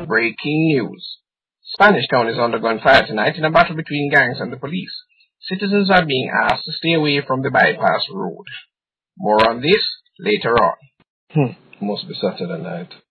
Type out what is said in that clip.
breaking news. Spanish Town is undergoing fire tonight in a battle between gangs and the police. Citizens are being asked to stay away from the bypass road. More on this later on. Must be Saturday night.